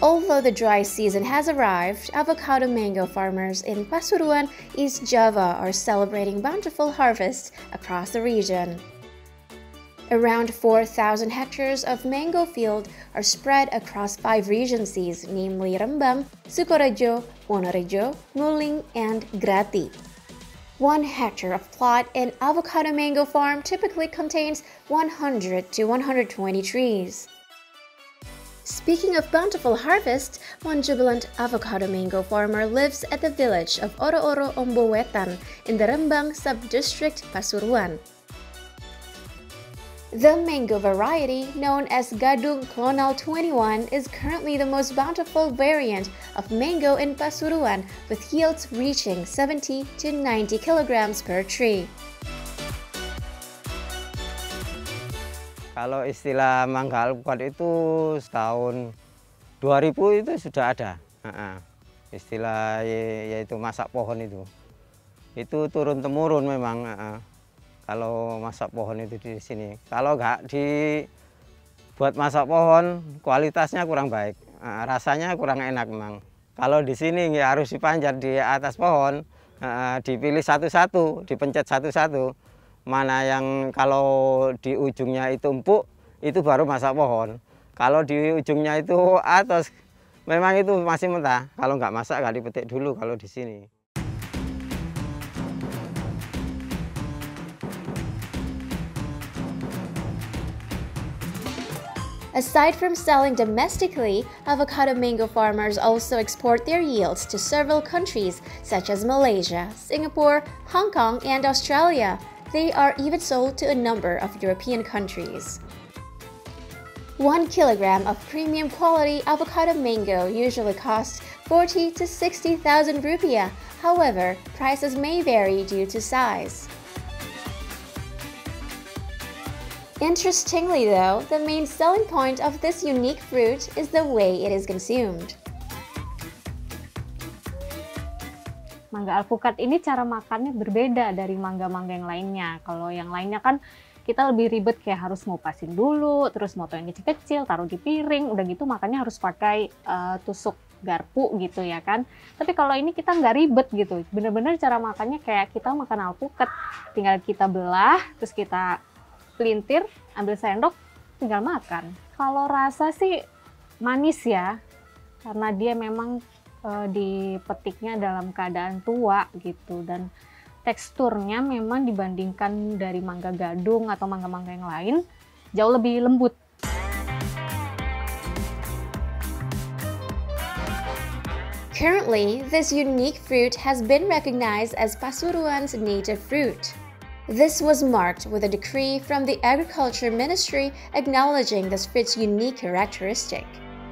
Although the dry season has arrived, avocado mango farmers in Pasuruan, East Java are celebrating bountiful harvests across the region. Around 4,000 hectares of mango field are spread across 5 regencies, namely Rembang, Sukorejo, Wonorejo, Nguling, and Grati. 1 hectare of plot in avocado mango farm typically contains 100 to 120 trees. Speaking of bountiful harvest, one jubilant avocado mango farmer lives at the village of Oro-Oro Ombowetan in the Rembang sub-district Pasuruan. The mango variety, known as Gadung Klonal 21, is currently the most bountiful variant of mango in Pasuruan, with yields reaching 70 to 90 kilograms per tree. Kalau istilah mangga alpukat itu setahun 2000 itu sudah ada. Istilah yaitu masak pohon itu turun temurun memang. Kalau masak pohon itu di sini, kalau nggak dibuat masak pohon, kualitasnya kurang baik, rasanya kurang enak memang. Kalau di sini ya harus dipanjat di atas pohon, dipilih satu-satu, dipencet satu-satu. Mana yang kalau di ujungnya itu empuk, itu baru masak pohon. Kalau di ujungnya itu atas, memang itu masih mentah. Kalau nggak masak, nggak dipetik dulu kalau di sini. Aside from selling domestically, avocado mango farmers also export their yields to several countries such as Malaysia, Singapore, Hong Kong, and Australia. They are even sold to a number of European countries. 1 kilogram of premium quality avocado mango usually costs 40 to 60,000 rupiah. However, prices may vary due to size. Interestingly though, the main selling point of this unique fruit is the way it is consumed. Mangga alpukat ini cara makannya berbeda dari mangga-mangga yang lainnya. Kalau yang lainnya kan kita lebih ribet, kayak harus ngupasin dulu, terus motong yang kecil-kecil, taruh di piring, udah gitu makannya harus pakai tusuk garpu gitu ya kan. Tapi kalau ini kita nggak ribet gitu, bener-bener cara makannya kayak kita makan alpukat. Tinggal kita belah, terus kita pelintir, ambil sendok, tinggal makan. Kalau rasa sih manis ya, karena dia memang dipetiknya dalam keadaan tua gitu, dan teksturnya memang dibandingkan dari mangga gadung atau mangga-mangga yang lain jauh lebih lembut. Currently, this unique fruit has been recognized as Pasuruan's native fruit. This was marked with a decree from the Agriculture Ministry acknowledging this fruit's unique characteristic.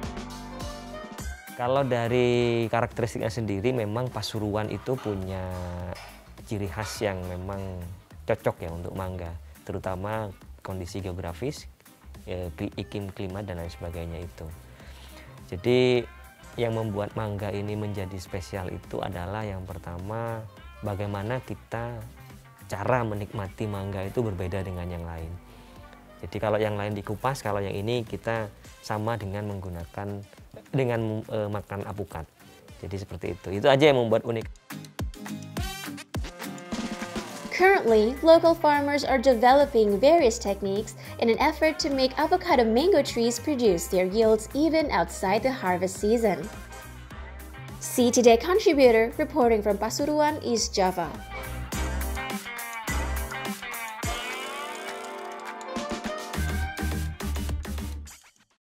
Kalau dari karakteristiknya sendiri, memang Pasuruan itu punya ciri khas yang memang cocok ya untuk mangga, terutama kondisi geografis, iklim, klimat, dan lain sebagainya itu. Jadi yang membuat mangga ini menjadi spesial itu adalah yang pertama, bagaimana kita cara menikmati mangga itu berbeda dengan yang lain. Jadi kalau yang lain dikupas, kalau yang ini kita sama dengan menggunakan makan alpukat. Jadi seperti itu. Itu aja yang membuat unik. Currently, local farmers are developing various techniques in an effort to make avocado mango trees produce their yields even outside the harvest season. See Today contributor reporting from Pasuruan, East Java.